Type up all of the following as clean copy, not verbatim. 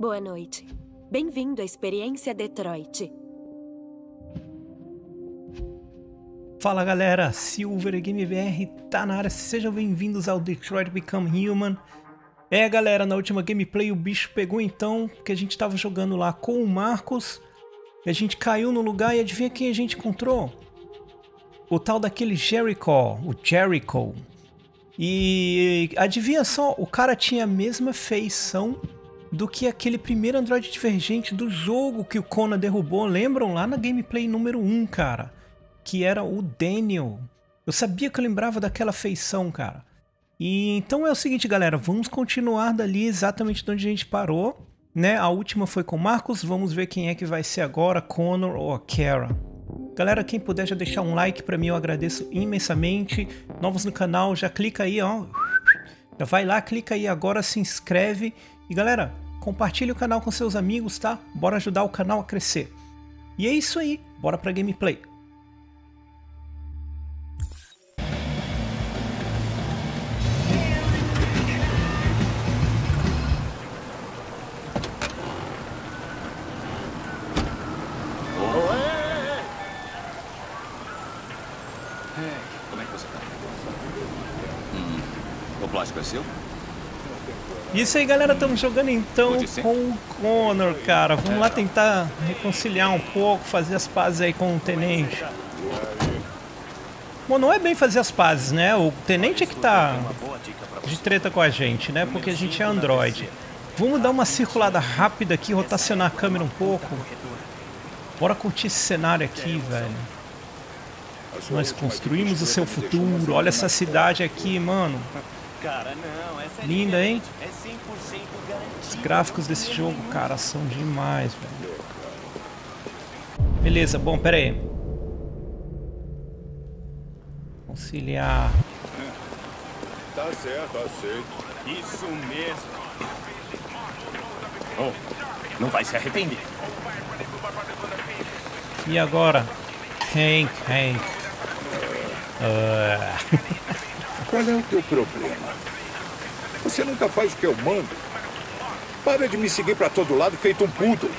Boa noite. Bem-vindo à Experiência Detroit. Fala galera, Silver Game BR tá na área, sejam bem-vindos ao Detroit Become Human. Galera, na última gameplay o bicho pegou então, que a gente tava jogando lá com o Marcos, e a gente caiu no lugar e adivinha quem a gente encontrou? O tal daquele Jericho, o Jericho. E adivinha só, o cara tinha a mesma feição do que aquele primeiro Android Divergente do jogo que o Conan derrubou, lembram? Lá na gameplay número 1, cara. Que era o Daniel. Eu sabia que eu lembrava daquela feição, cara. E então é o seguinte, galera, vamos continuar dali exatamente de onde a gente parou, né? A última foi com o Marcos, vamos ver quem é que vai ser agora, Connor ou a Kara. Galera, quem puder já deixar um like pra mim, eu agradeço imensamente. Novos no canal, já clica aí, ó. Já vai lá, clica aí agora, se inscreve. E galera, compartilhe o canal com seus amigos, tá? Bora ajudar o canal a crescer. E é isso aí, bora pra gameplay. Como é que você tá? O plástico é seu? Isso aí, galera, estamos jogando então com o Connor, cara. Vamos lá tentar reconciliar um pouco, fazer as pazes aí com o Tenente. Bom, não é bem fazer as pazes, né? O Tenente é que tá de treta com a gente, né? Porque a gente é Android. Vamos dar uma circulada rápida aqui, rotacionar a câmera um pouco. Bora curtir esse cenário aqui, velho. Nós construímos o seu futuro. Olha essa cidade aqui, mano. Linda, hein? Os gráficos desse jogo, cara, são demais, velho. Beleza, bom, pera aí. Conciliar. Tá certo, aceito. Isso mesmo. Oh, não vai se arrepender. E agora? Hank. Qual é o teu problema? Você nunca faz o que eu mando. Para de me seguir pra todo lado feito um poodle.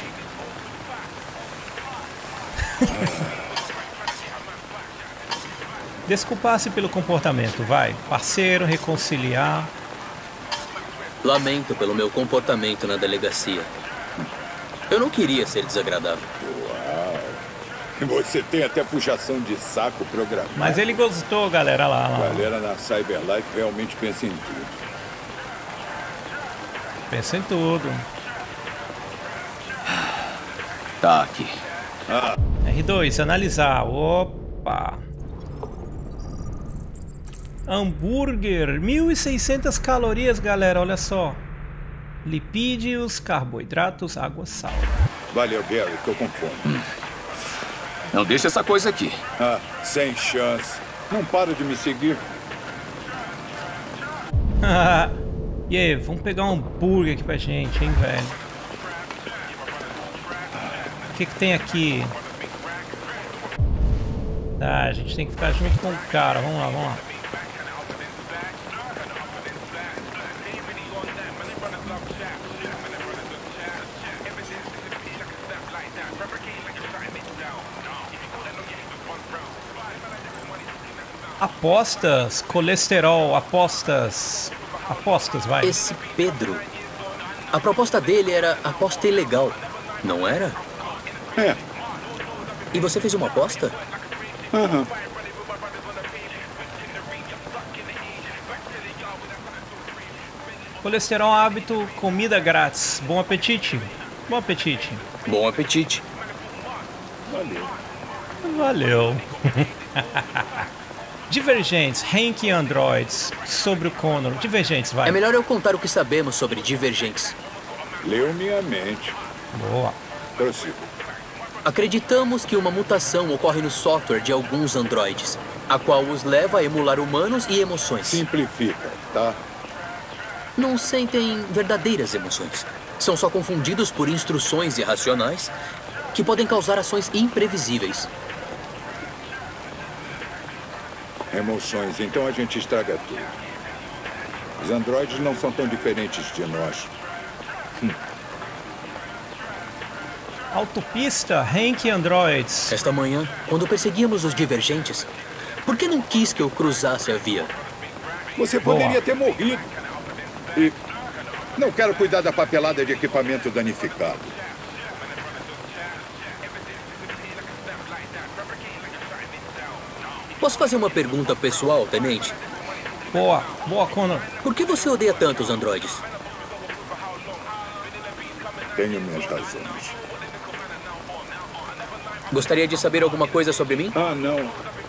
Desculpar-se pelo comportamento, vai. Parceiro, reconciliar. Lamento pelo meu comportamento na delegacia. Eu não queria ser desagradável. Você tem até puxação de saco programado. Mas ele gostou, galera, lá. A galera na Cyberlife realmente pensa em tudo. Pensa em tudo. Tá aqui. R2, analisar. Opa. Hambúrguer, 1.600 calorias, galera, olha só. Lipídios, carboidratos, água, sal. Valeu, Gary, tô com fome. Não deixa essa coisa aqui. Sem chance. Não para de me seguir. E aí, vamos pegar um hambúrguer aqui pra gente, hein, velho. O que tem aqui? Tá, a gente tem que ficar junto com o cara. Vamos lá. Apostas, colesterol, apostas, vai. Esse Pedro, a proposta dele era aposta ilegal, não era? É. E você fez uma aposta? Aham. Colesterol, hábito, comida grátis. Bom apetite. Bom apetite. Bom apetite. Valeu. Divergentes, Hank e Androids. Sobre o Connor. Divergentes, vai. É melhor eu contar o que sabemos sobre divergentes. Leu minha mente. Boa. Prossigo. Acreditamos que uma mutação ocorre no software de alguns androides, a qual os leva a emular humanos e emoções. Simplifica, tá? Não sentem verdadeiras emoções. São só confundidos por instruções irracionais que podem causar ações imprevisíveis. Emoções, então a gente estraga tudo. Os androides não são tão diferentes de nós. Autopista, Hank e androids. Esta manhã, quando perseguíamos os divergentes, por que não quis que eu cruzasse a via? Você poderia ter morrido. E não quero cuidar da papelada de equipamento danificado. Posso fazer uma pergunta pessoal, tenente? Boa, boa, Connor. Por que você odeia tanto os androides? Tenho minhas razões. Gostaria de saber alguma coisa sobre mim? Ah, não.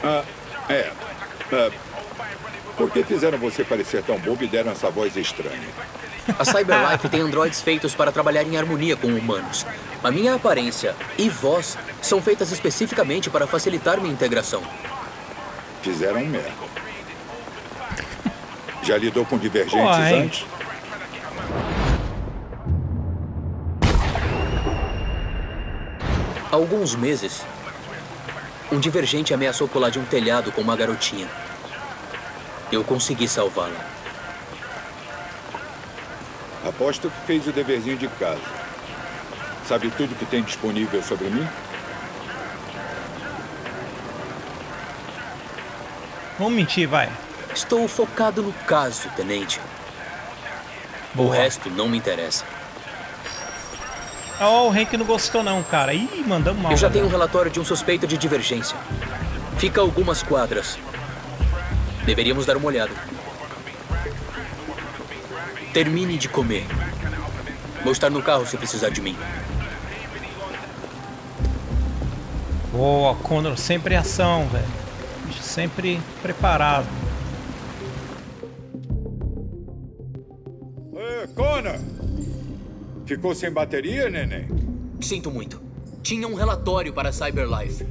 Por que fizeram você parecer tão bobo e deram essa voz estranha? A Cyberlife tem androides feitos para trabalhar em harmonia com humanos. A minha aparência e voz são feitas especificamente para facilitar minha integração. Fizeram merda. Já lidou com divergentes antes? Há alguns meses, um divergente ameaçou pular de um telhado com uma garotinha. Eu consegui salvá-la. Aposto que fez o deverzinho de casa. Sabe tudo que tem disponível sobre mim? Vamos mentir, vai. Estou focado no caso, tenente. O resto não me interessa. Oh, o Hank não gostou não, cara. Ih, mandamos mal. Eu já tenho um relatório de um suspeito de divergência. Fica a algumas quadras. Deveríamos dar uma olhada. Termine de comer. Vou estar no carro se precisar de mim. Boa, Connor, sempre em ação, velho. Sempre preparado. Connor! Ficou sem bateria, neném? Sinto muito. Tinha um relatório para a Cyberlife.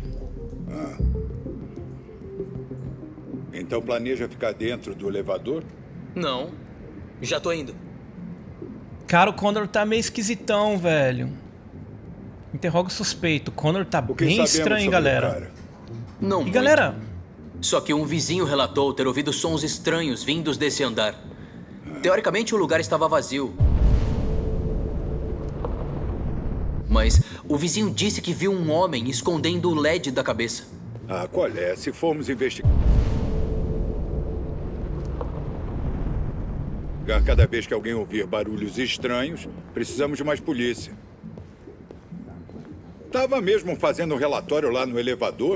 Então planeja ficar dentro do elevador? Não. Já tô indo. Cara, o Connor tá meio esquisitão, velho. Interroga o suspeito. O Connor tá bem estranho, galera. Não. E galera... Só que um vizinho relatou ter ouvido sons estranhos vindos desse andar. Teoricamente, o lugar estava vazio. Mas o vizinho disse que viu um homem escondendo o LED da cabeça. Ah, qual é? Se formos investigar... Cada vez que alguém ouvir barulhos estranhos, precisamos de mais polícia. Tava mesmo fazendo um relatório lá no elevador?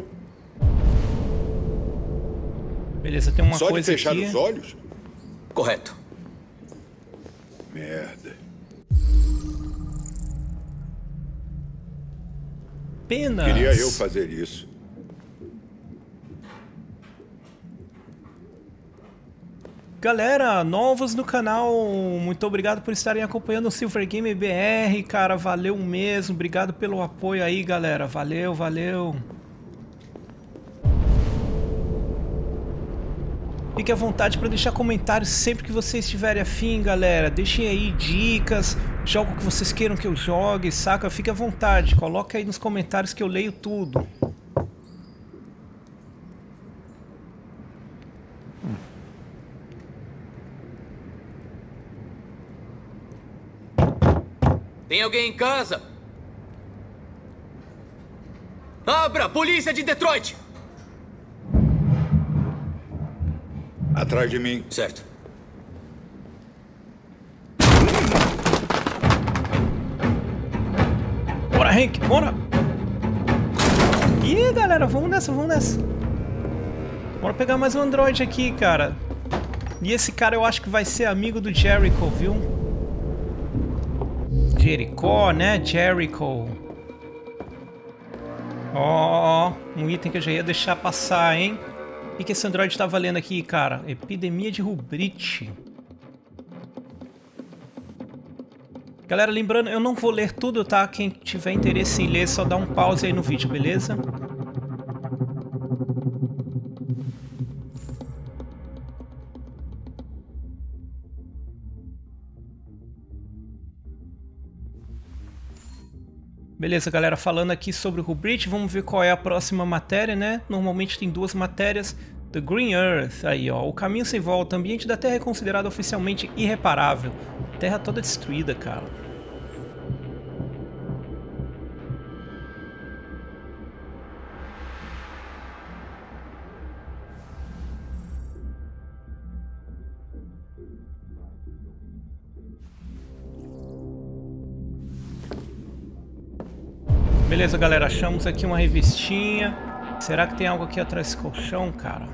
Beleza, tem uma coisa coisa aqui... Só de fechar os olhos? Correto. Merda. Penas. Queria eu fazer isso. Galera, novos no canal, muito obrigado por estarem acompanhando o Silver Game BR, cara, valeu mesmo, obrigado pelo apoio aí, galera, valeu, valeu. Fique à vontade para deixar comentários sempre que vocês estiverem afim, galera, deixem aí dicas, jogo que vocês queiram que eu jogue, saca? Fique à vontade, coloca aí nos comentários que eu leio tudo. Tem alguém em casa? Abra! Polícia de Detroit! Atrás de mim. Certo. Bora, Hank, bora! Ih, galera, vamos nessa, vamos nessa. Bora pegar mais um androide aqui, cara. E esse cara eu acho que vai ser amigo do Jericho, viu? Jericho, né? Jericho. Ó, um item que eu já ia deixar passar, hein? O que esse androide tá valendo aqui, cara? Epidemia de Rubrite. Galera, lembrando, eu não vou ler tudo, tá? Quem tiver interesse em ler, só dá um pause aí no vídeo, beleza? Beleza, galera, falando aqui sobre o Rubrite, vamos ver qual é a próxima matéria, né? Normalmente tem duas matérias. The Green Earth, aí ó, o caminho sem volta, ambiente da Terra é considerado oficialmente irreparável. Terra toda destruída, cara. Beleza, galera. Achamos aqui uma revistinha. Será que tem algo aqui atrás desse colchão, cara?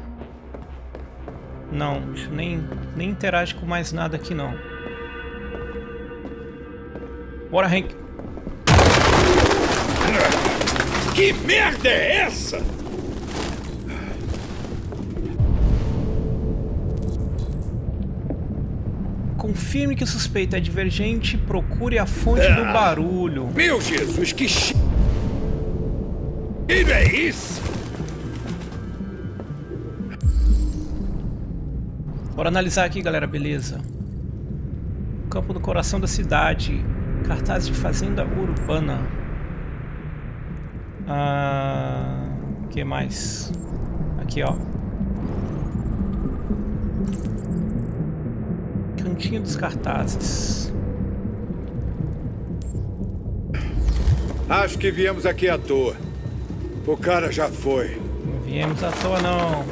Não, nem interage com mais nada aqui, não. Bora, Hank. Que merda é essa? Confirme que o suspeito é divergente. Procure a fonte do barulho. Meu Jesus, que cheiro é isso? Bora analisar aqui, galera. Beleza. Campo do coração da cidade. Cartaz de fazenda urbana. O que mais? Aqui, ó. Cantinho dos cartazes. Acho que viemos aqui à toa. O cara já foi. Não viemos à toa, não.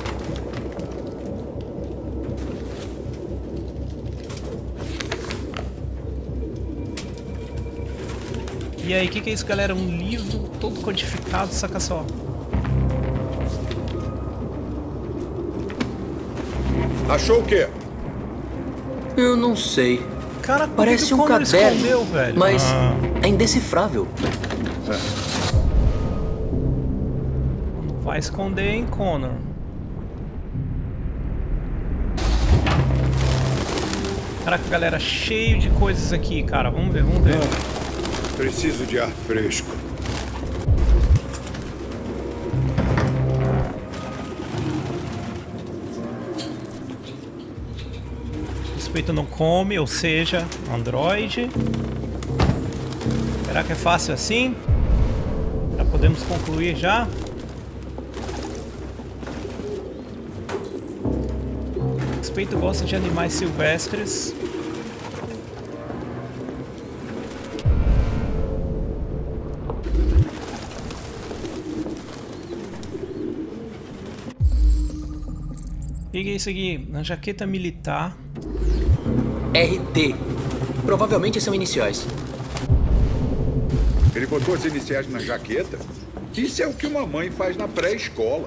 E aí, o que é isso, galera? Um livro todo codificado, saca só. Achou o quê? Eu não sei. Cara, parece um caderno, escondeu, velho? Mas é indecifrável. Não vai esconder, hein, Connor? Caraca, galera, cheio de coisas aqui, cara. Vamos ver, vamos ver. Preciso de ar fresco. O suspeito não come, ou seja, Android. Será que é fácil assim? Já podemos concluir já? O suspeito gosta de animais silvestres. Peguei isso aqui na jaqueta militar. RT. Provavelmente são iniciais. Ele botou as iniciais na jaqueta? Isso é o que uma mãe faz na pré-escola.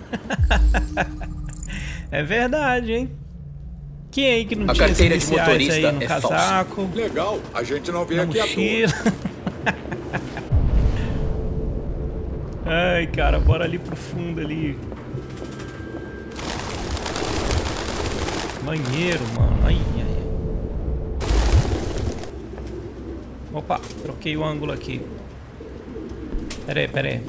É verdade, hein? Quem aí que não a tinha carteira as de iniciais motorista aí no é casaco? falsa. Legal, a gente não veio Na aqui à mochila. toa. Ai, cara, bora ali pro fundo ali. Banheiro, mano. Ai, ai. Opa, troquei o ângulo aqui. Pera aí.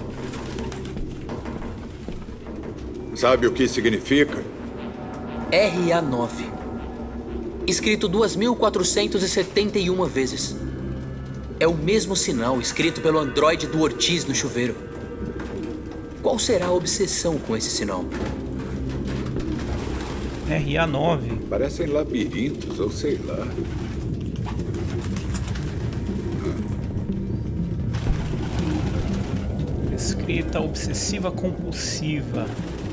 Sabe o que significa? RA9. Escrito 2.471 vezes. É o mesmo sinal escrito pelo androide do Ortiz no chuveiro. Qual será a obsessão com esse sinal? RA9. Parecem labirintos, ou sei lá. Escrita obsessiva compulsiva.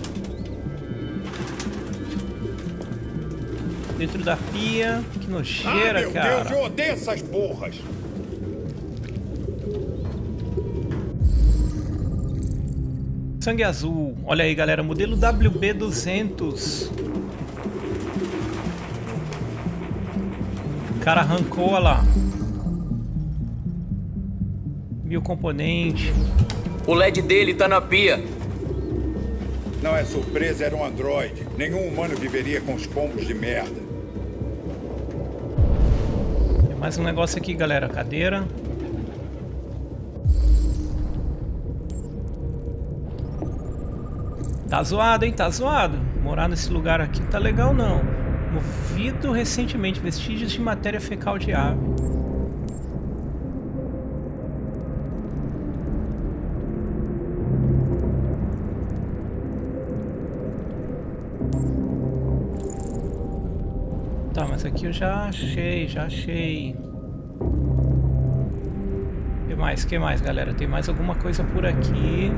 Dentro da pia. Que nojeira, meu cara. Deus, eu odeio essas porras. Sangue azul. Olha aí, galera. Modelo WB200. O cara arrancou, olha lá. Biocomponente. O LED dele tá na pia. Não é surpresa, era um androide. Nenhum humano viveria com os pombos de merda. Tem mais um negócio aqui, galera. Cadeira. Tá zoado, hein? Tá zoado. Morar nesse lugar aqui tá legal, não. Movido recentemente. Vestígios de matéria fecal de ave. Tá, mas aqui eu já achei. Que mais, galera? Tem mais alguma coisa por aqui.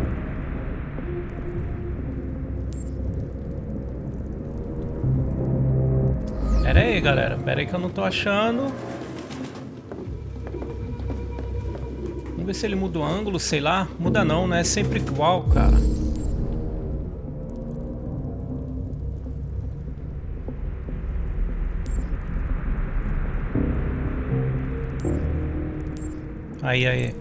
Pera aí, galera. Pera aí que eu não tô achando. Vamos ver se ele muda o ângulo, sei lá. Muda não, né? É sempre igual, cara. Aí.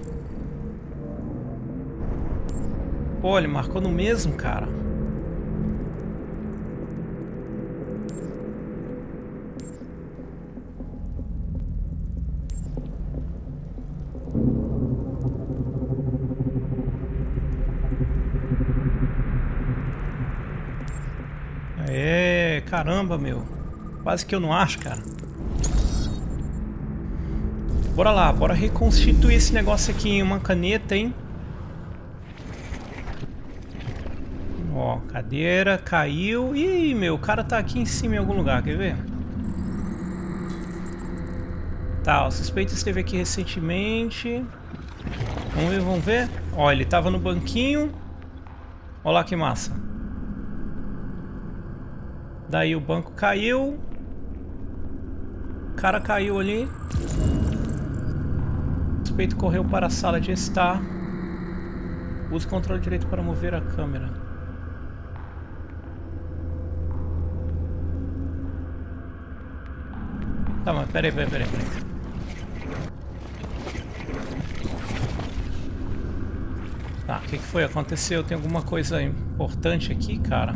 Pô, ele marcou no mesmo, cara. Caramba, meu. Quase que eu não acho, cara. Bora lá, bora reconstituir esse negócio aqui em uma caneta, hein? Ó, cadeira, caiu. Ih, meu, o cara tá aqui em cima em algum lugar, quer ver? Tá, o suspeito esteve aqui recentemente. Vamos ver. Ó, ele tava no banquinho. Ó lá que massa. Daí o banco caiu. O cara caiu ali. O suspeito correu para a sala de estar. Use o controle direito para mover a câmera. Tá, mas peraí. Tá, o que foi? Aconteceu? Tem alguma coisa importante aqui, cara?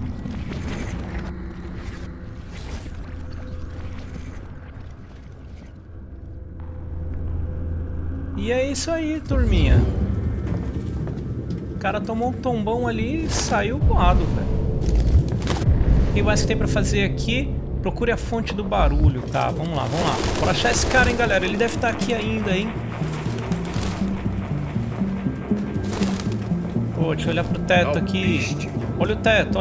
E é isso aí, turminha. O cara tomou um tombão ali e saiu voado, velho. O que mais que tem pra fazer aqui? Procure a fonte do barulho. Tá, vamos lá. Bora achar esse cara, hein, galera. Ele deve estar aqui ainda, hein. Pô, deixa eu olhar pro teto aqui. Olha o teto.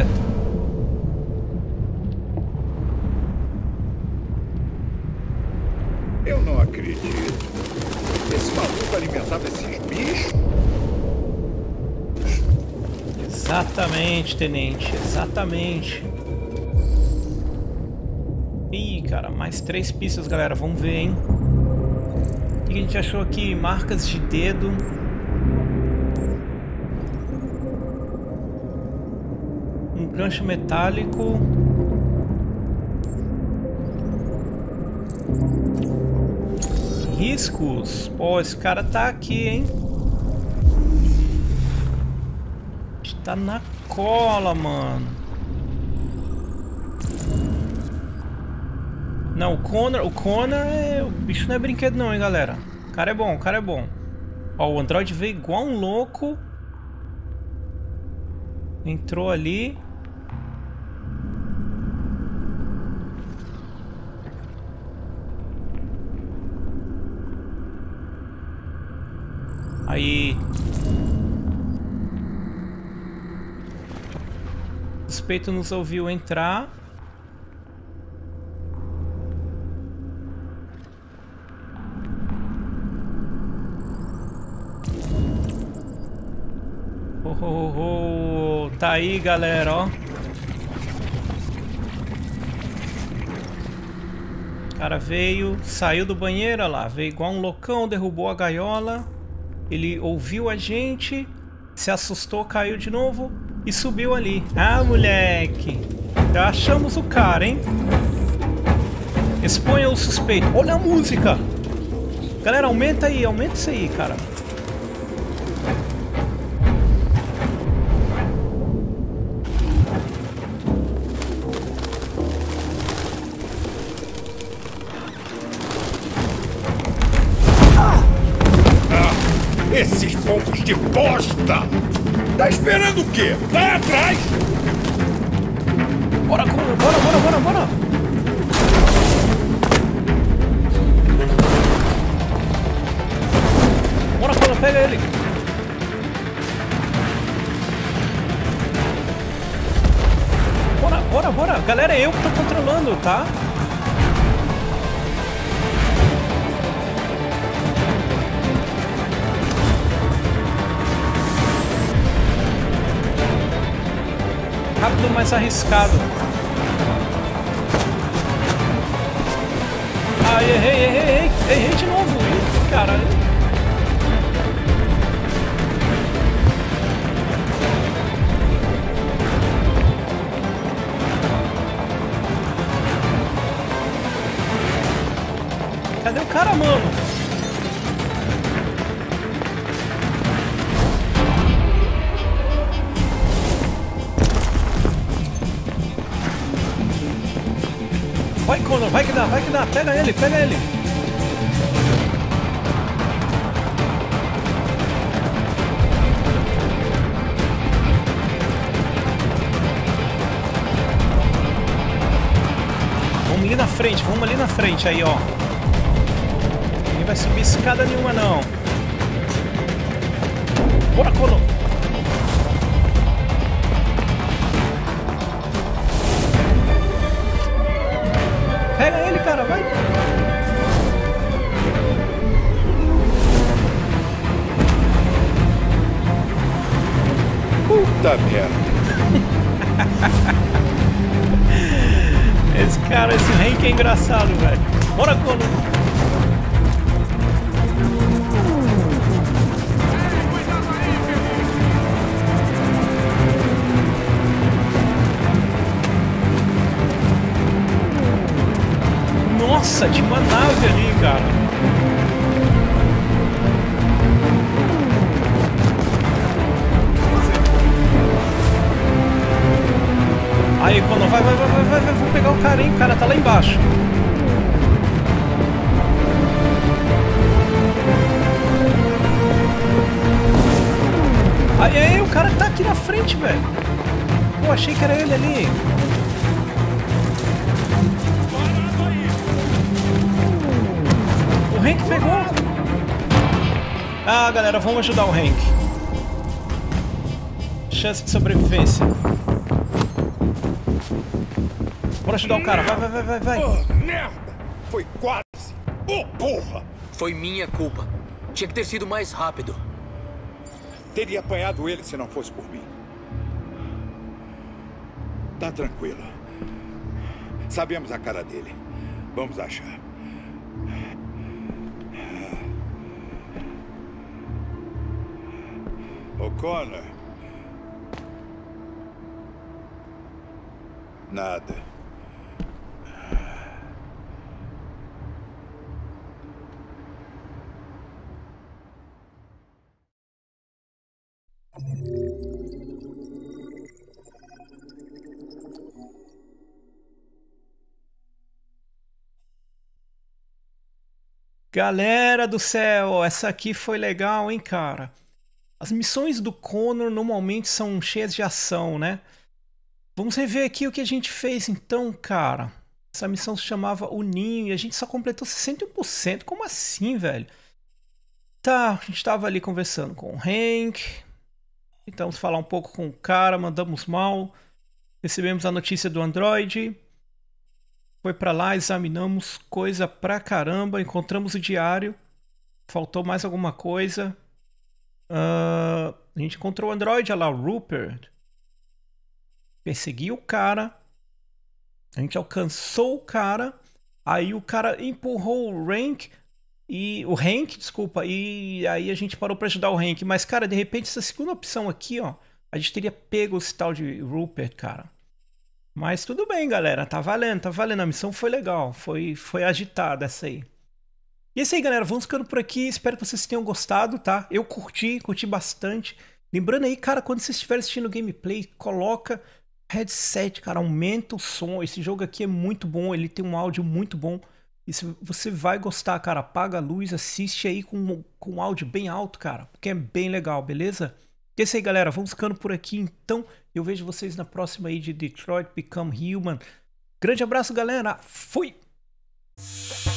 Eu não acredito. Esse maluco alimentava esses bichos? Exatamente, tenente. Exatamente. Ih, cara, mais 3 pistas, galera. Vamos ver, hein? O que a gente achou aqui? Marcas de dedo. Um gancho metálico. Riscos. Pô, esse cara tá aqui, hein? Tá na cola, mano. Não, o Connor é... O bicho não é brinquedo não, hein, galera. O cara é bom. Ó, o Android veio igual um louco. Entrou ali. Aí. O suspeito nos ouviu entrar. Tá aí, galera, ó. O cara veio, saiu do banheiro, olha lá. Veio igual um loucão, derrubou a gaiola. Ele ouviu a gente, se assustou, caiu de novo e subiu ali. Ah, moleque. Já achamos o cara, hein? Exponha o suspeito. Olha a música. Galera, aumenta isso aí, cara. Esses pombos de bosta! Tá esperando o quê? Vai atrás! Bora! Bora, pega ele! Bora! Galera, é eu que tô controlando, tá? Rápido, mais arriscado. Ah, errei de novo. Ih, caralho. mano. Vai, Connor, vai que dá. Pega ele. Vamos ali na frente aí, ó. Ninguém vai subir escada nenhuma, não. Bora, Connor. Pega ele, cara, vai. Puta merda. Esse Hank é engraçado, velho. Bora, Connor. Nossa, tinha uma nave ali, cara. Aí, quando vai, vou pegar o cara, hein? O cara tá lá embaixo. Aí, o cara tá aqui na frente, velho. Pô, achei que era ele ali. O Hank pegou. Ah, galera, vamos ajudar o Hank. Chance de sobrevivência. Bora ajudar o cara, vai. Oh, merda! Foi quase! Oh, porra! Foi minha culpa. Tinha que ter sido mais rápido. Teria apanhado ele se não fosse por mim. Tá tranquilo. Sabemos a cara dele. Vamos achar. Ô, Connor. Nada. Galera do céu, essa aqui foi legal, hein, cara? As missões do Connor normalmente são cheias de ação, né? Vamos rever aqui o que a gente fez então, cara. Essa missão se chamava O Ninho e a gente só completou 61%. Como assim, velho? Tá, a gente tava ali conversando com o Hank. Tentamos falar um pouco com o cara, mandamos mal. Recebemos a notícia do Android. Foi pra lá, examinamos coisa pra caramba, encontramos o diário. Faltou mais alguma coisa. A gente encontrou o Android, olha lá, o Rupert. Perseguiu o cara. A gente alcançou o cara. Aí o cara empurrou o Hank. O Hank, desculpa. E aí a gente parou pra ajudar o Hank. Mas, cara, de repente, essa segunda opção aqui, ó. A gente teria pego esse tal de Rupert, cara. Mas tudo bem, galera. Tá valendo, tá valendo. A missão foi legal. Foi agitada essa aí. E é isso aí, galera. Vamos ficando por aqui. Espero que vocês tenham gostado, tá? Eu curti bastante. Lembrando aí, cara, quando vocês estiverem assistindo o gameplay, coloca headset, cara. Aumenta o som. Esse jogo aqui é muito bom. Ele tem um áudio muito bom. E você vai gostar, cara. Apaga a luz, assiste aí com áudio bem alto, cara. Porque é bem legal, beleza? E é isso aí, galera. Vamos ficando por aqui, então. Eu vejo vocês na próxima aí de Detroit Become Human. Grande abraço, galera. Fui!